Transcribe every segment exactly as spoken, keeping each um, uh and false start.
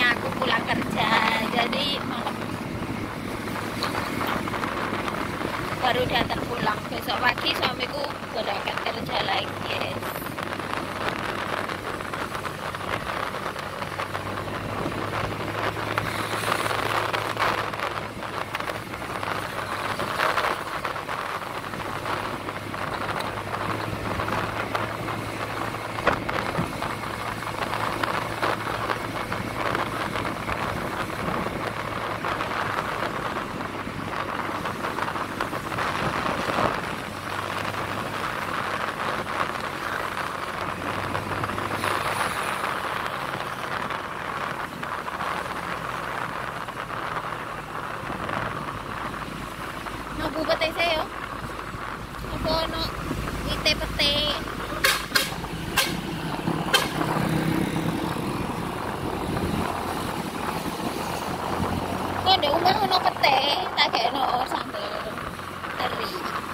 suaminya aku pulang kerja, jadi malam baru datang pulang. Besok pagi suamiku berangkat kerja lagi, yes. Bu pete saya apa no ite pete kok di rumah ono pete tak kayak no sambal teri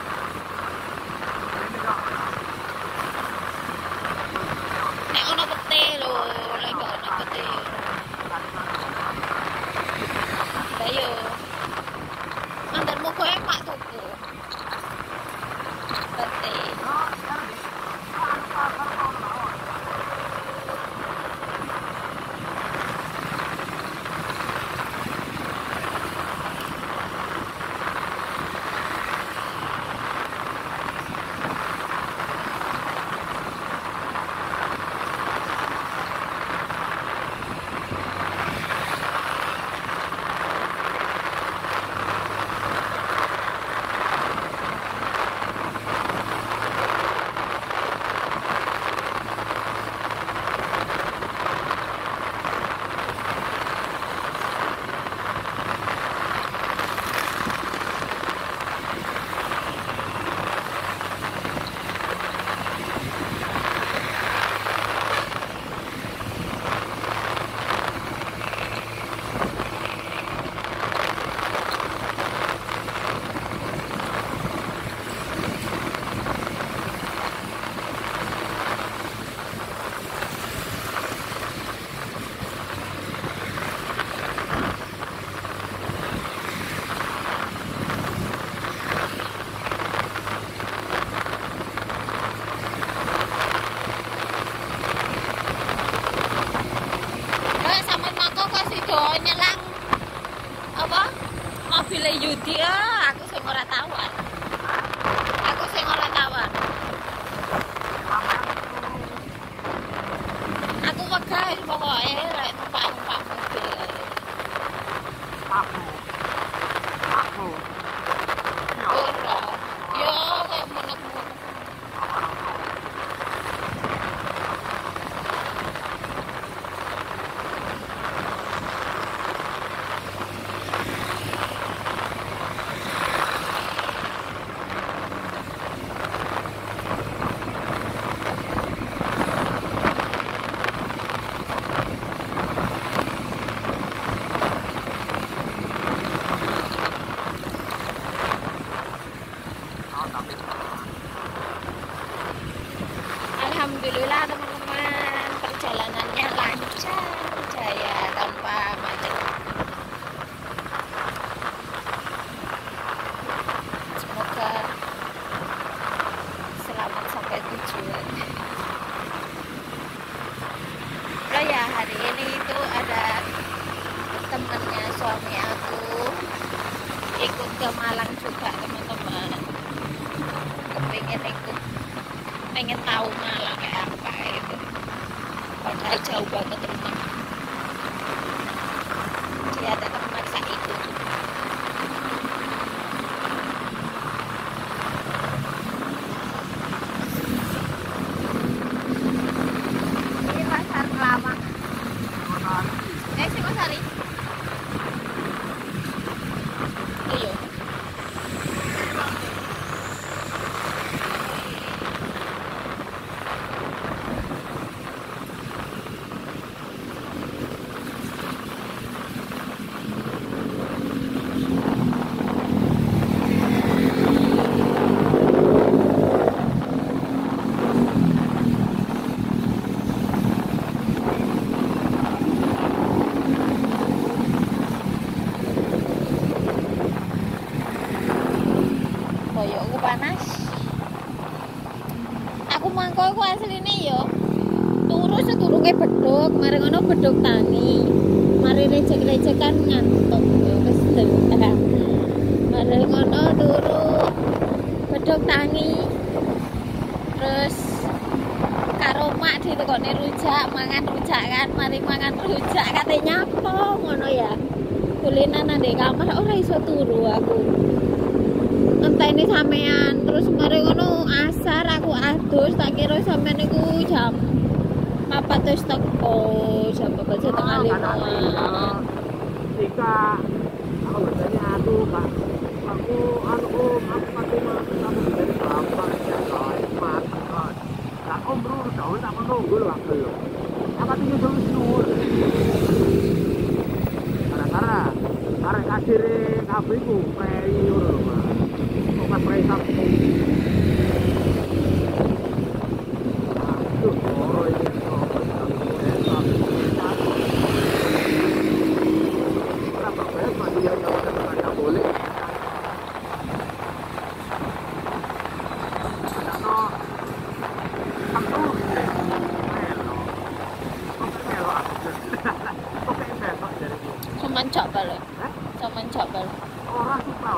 nek ono pete lho lek ono pete ayo antarmu kowe mak tuku pete nyelang apa mobil Yudi ah aku sing ora tawar aku sing ora tawar aku wegah pokoke rek numpak-numpak mobil aku aku ora yo kok meneng-meneng Alhamdulillah teman-teman, perjalanannya lancar, jaya tanpa macet. Semoga selamat sampai tujuan. Nah ya, hari ini itu ada temannya suami aku ikut ke Malang juga teman-teman. Kepingin ikut, pengen tahu Malang kayak apa itu, padahal jauh banget rumah. Dia tetap maksa ikut. Ini pasar lama. Eh sih Mas Ali. Iya. asline yo turu seturunge beduk, mari ngono beduk tangi. Mari recek-recek kan ngantuk yo wis tenan. Mari ngono turu beduk tangi. Terus karo mak ditekoni rujak, mangan rujak kan, mari mangan rujak kate nyapo ngono ya. Kulinan nang ndek kamar ora iso turu aku. Enteni sampean, terus mari ngono asar aku adus, tak kira sampean niku jam papat wis teko, jam papat setengah lima. Jika aku bertanya aduh Kak, aku anu om, aku pati makan kamu dari bapak ya guys, makan guys. Nah om bro, jauh tak menunggu loh waktu lo. Apa tinggal jauh siur? Karena karena kasir kafe ku preyur loh mas. Kok mas prey satu? Aduh, oh ini Cuman coba lo, cuman coba lo. orang suka.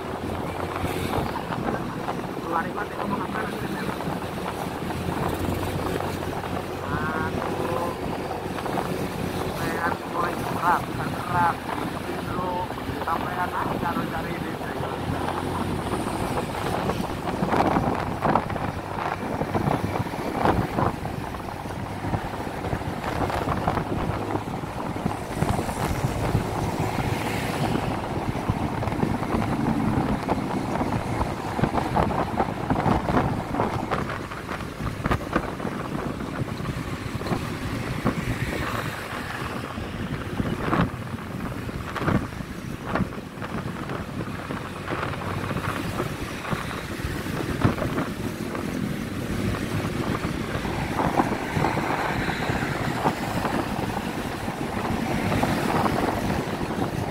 Lari banget ngomong apa nanti. Aku pengen mulai kerak, bukan kerak. Dulu sampean aja cari ini.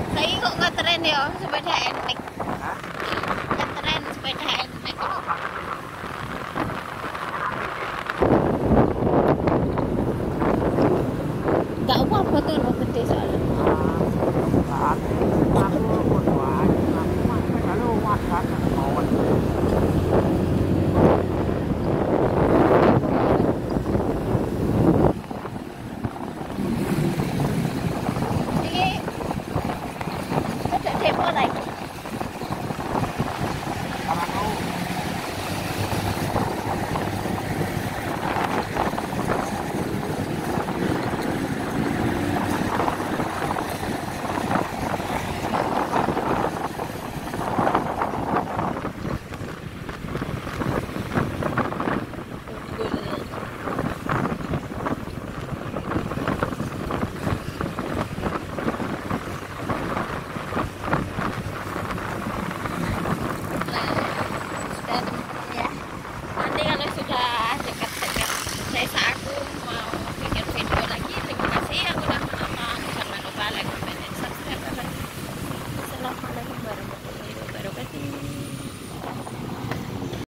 Yo, sepeda enek. Hah? Ngetren sepeda enek. Oh,